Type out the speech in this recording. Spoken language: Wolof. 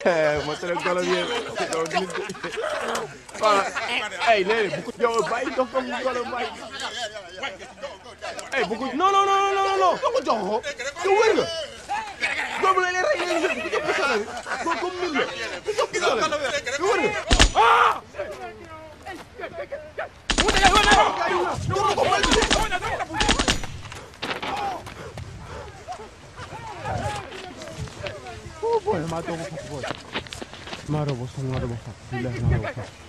ma tere golo bi voilà ay léegi bu ko yow bàyyi dox ko golo bàyyi ay bu ko non non non non non ko jox ko te wër nga doomu la rey leen ko jox sala bi ko comme nit la ko jox sala bi wër nga ah boy ma dogo boy ma robo billahi ma robo